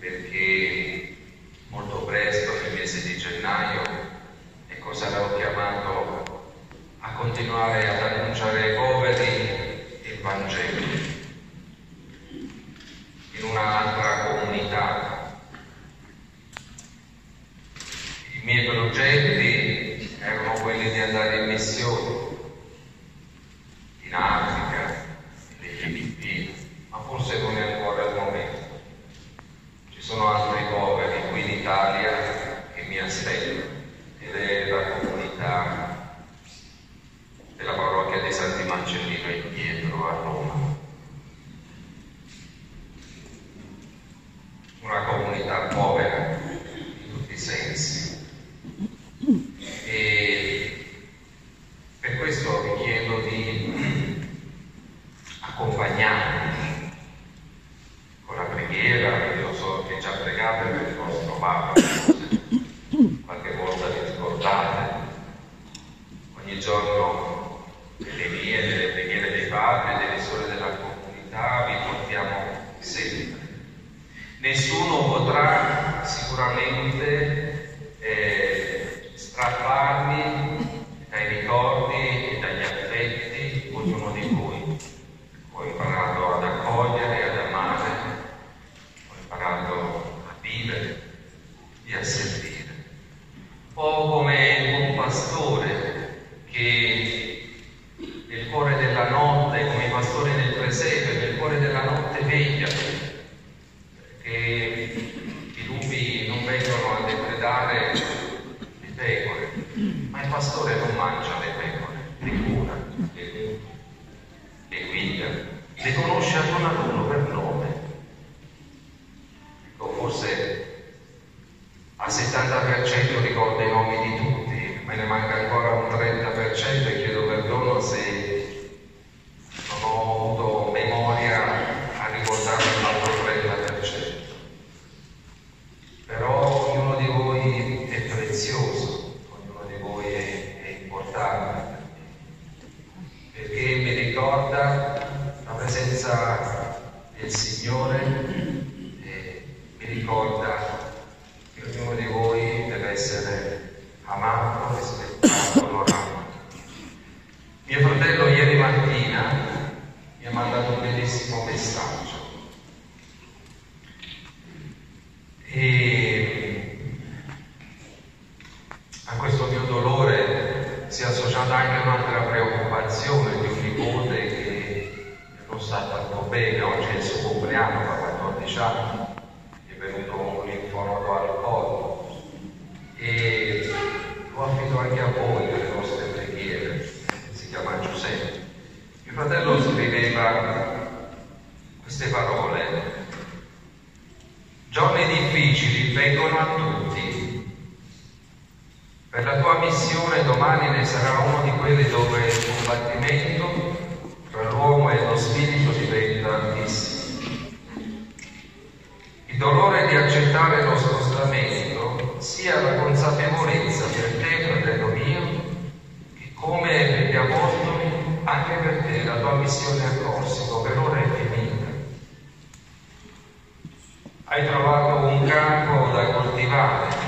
perché molto presto, nel mese di gennaio, sarò chiamato a continuare ad annunciare ai poveri il Vangelo in un'altra comunità. I miei progetti erano quelli di andare in missione in Africa, nelle Filippine, ma forse non è ancora il momento. Ci sono altri poveri qui in Italia che mi aspettano, ed è la comunità della parrocchia di Santi Marcellino in Pietro a Roma. Una comunità povera in tutti i sensi. E per questo vi chiedo di accompagnarmi con la preghiera. Io so che già pregate per il vostro Papa, qualche volta vi ricordate. Ogni giorno nelle mie, nelle preghiere dei padri e delle sorelle della comunità vi portiamo sempre. Nessuno potrà sicuramente strapparmi dai ricordi e dagli affetti ognuno di voi. Ho imparato ad accogliere, ad amare, ho imparato a vivere e a servire. Un po' come il buon pastore che nel cuore della notte, come i pastori nel presepe, nel cuore della notte veglia, perché i lupi non vengono a depredare le pecore, ma il pastore non mangia le pecore, le cura, le guida, le conosce ad uno ad uno per nome. Ecco, forse al 70% ricordo i nomi di tutti, me ne manca ancora un 30% e chiedo perdono se non ho avuto memoria a ricordare l'altro 30%. Però ognuno di voi è prezioso, ognuno di voi è importante, perché mi ricorda la presenza del Signore e mi ricorda che ognuno di voi deve essere amato, rispettato, onorato. Mio fratello ieri mattina mi ha mandato un bellissimo messaggio e a questo mio dolore si è associata anche un'altra preoccupazione di un nipote che non sta tanto bene. Oggi è il suo compleanno, fa 14 anni, è venuto un linfonodo al collo e lo affido anche a voi per le vostre preghiere. Si chiama Giuseppe. Mio fratello scriveva queste parole: giorni difficili vengono a tutti. Per la tua missione domani ne sarà uno di quelli dove il combattimento tra l'uomo e lo spirito diventa altissimo. Il dolore di accettare lo spostamento sia la consapevolezza per te, fratello mio, che come per gli apostoli, anche per te la tua missione a Corsico per ora è finita. Hai trovato un campo da coltivare,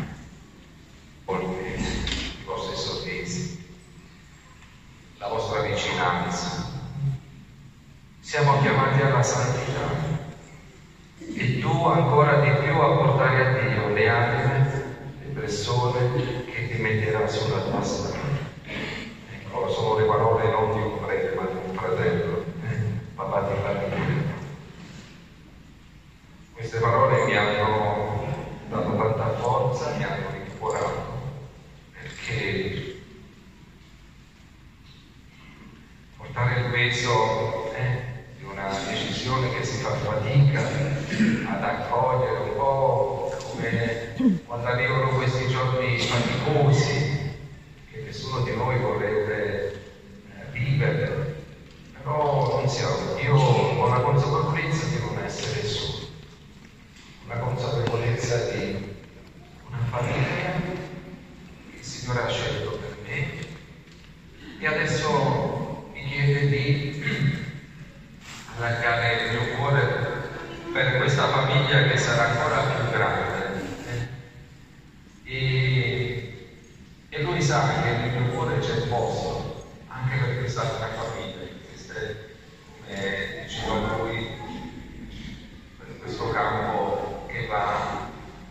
i vostri sorrisi, la vostra vicinanza. Siamo chiamati alla santità e tu ancora di più a portare a Dio le anime, le persone che ti metterà sulla tua strada. Ecco, sono le parole non di un prete ma di un fratello, papà di famiglia. Queste parole mi hanno dato tanta forza, mi hanno rincuorato, perché portare il peso di una decisione che si fa fatica ad accogliere, un po' come quando arrivano questi giorni faticosi che nessuno di noi vorrebbe vivere, però non siamo. Io ho la consapevolezza di non essere solo, la consapevolezza di una famiglia che il Signore ha scelto per me e adesso mi chiede di allargare il mio cuore per questa famiglia che sarà quest'altra famiglia, come diceva lui, questo campo che va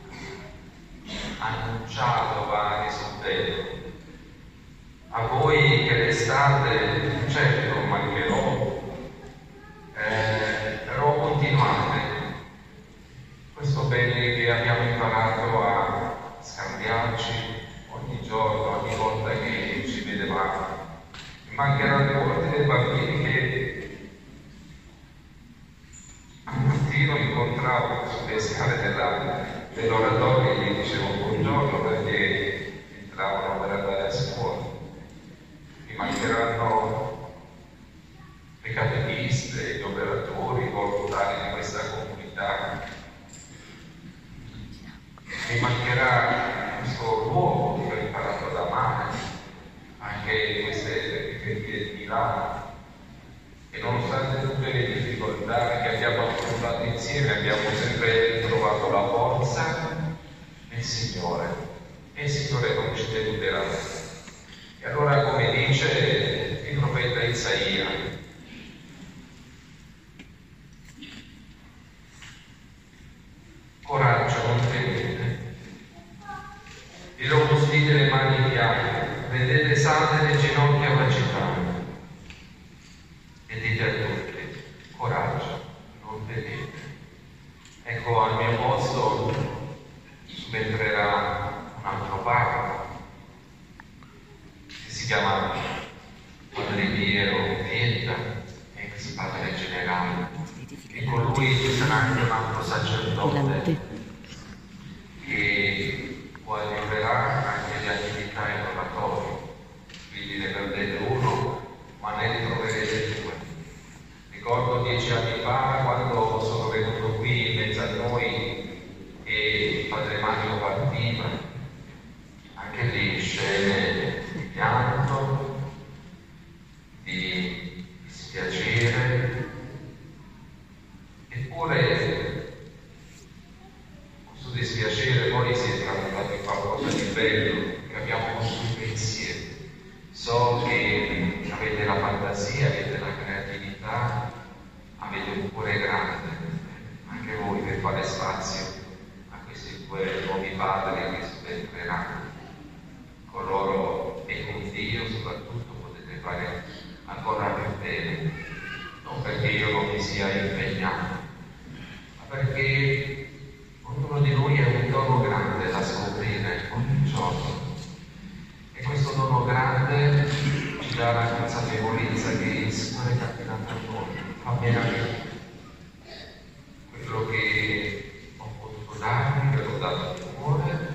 annunciato, va risolvendo. A voi che restate, certo non mancherò, però continuate. Questo bene che abbiamo imparato a scambiarci ogni giorno, ogni volta che ci vedevamo. Mancheranno molti dei bambini che al mattino incontravo sulle scale dell'oratorio e gli dicevo buongiorno perché entravano per andare a scuola. Mi mancheranno le catechiste, gli operatori, i volontari di questa comunità. Mi mancherà questo luogo che ho imparato ad amare, anche queste periferie di Milano, e nonostante tutte le difficoltà che abbiamo affrontato insieme, abbiamo sempre trovato la forza nel Signore, e il Signore non ci deluderà. E allora, come dice il profeta Isaia, coraggio, non temete, vi robustite le mani piane, vedete salde le ginocchia vacillare, e dite a tutti, coraggio, non temete. Ecco, al mio posto subentrerà un altro Papa, che si chiama Padre Piero Vietta, ex Padre Generale, e con lui ci sarà anche un altro sacerdote che coadiuverà anche le attività in oratorio. Quindi ne perdete uno, ma ne ritroverete due. Ricordo 10 anni fa, quando sono venuto qui in mezzo a noi e Padre Mario partiva, anche lì scene di pianto, di dispiacere. Eppure questo dispiacere poi si è tramutato in qualcosa di bello che abbiamo costruito insieme. So che avete la fantasia, avete la creatività, avete un cuore grande, anche voi, per fare spazio a questi due nuovi padri che subentreranno. Con loro e con Dio soprattutto potete fare ancora più bene, non perché io non mi sia impegnato, perché ognuno di noi è un dono grande da scoprire ogni giorno, e questo dono grande ci dà la consapevolezza che il Signore è capitato a noi, fa meraviglia. Quello che ho potuto darvi, ve l'ho dato di cuore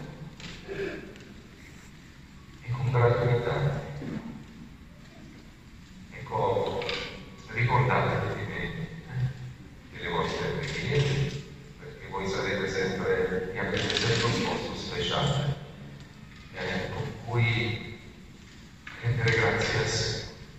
e con gratuità. Ecco, ricordatevi di me, delle vostre preghiere, perché voi sarete sempre, e avete sempre un posto speciale con cui rendere grazie al Signore.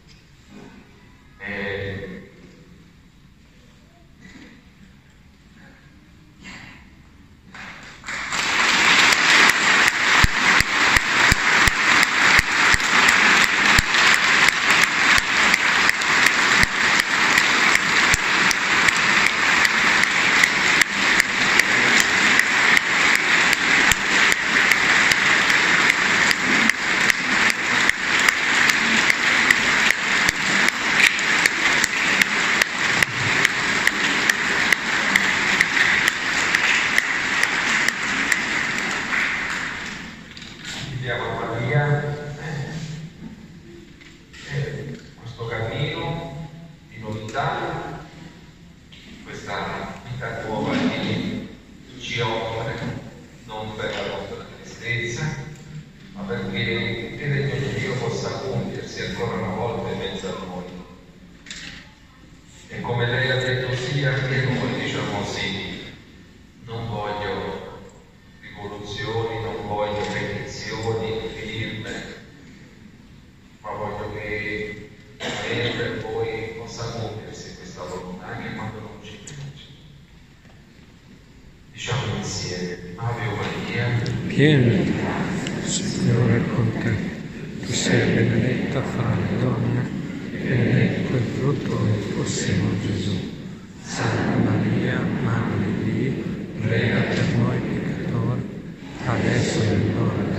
Questo cammino di novità, questa vita nuova che ci offre, non per la nostra tristezza, ma perché il regno di Dio possa compiersi ancora una volta in mezzo a noi. E come lei ha detto sì, anche noi diciamo sì. Non voglio rivoluzioni, non voglio petizioni, firme, ma voglio che per voi possa compiersi questa volontà anche quando non ci piace. Diciamo insieme, Ave Maria, piena di grazia, il Signore è con te, tu sei benedetta fra le donne benedetto il frutto del tuo seno, Gesù. Santa Maria, Madre di Dio, prega per noi peccatori, adesso è l'ora